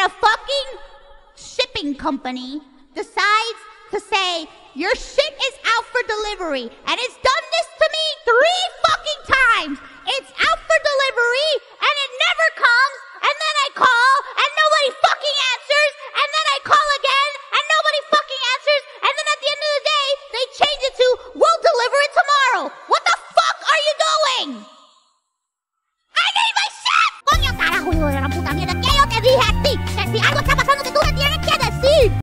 that a fucking shipping company decides to say, your shit is out for delivery, and it's done this to me 3 fucking times. It's out for delivery, and it never comes, and then I call, and nobody fucking answers, and then I call again, and nobody fucking answers, and then at the end of the day, they change it to, we'll deliver it tomorrow. What the fuck are you doing?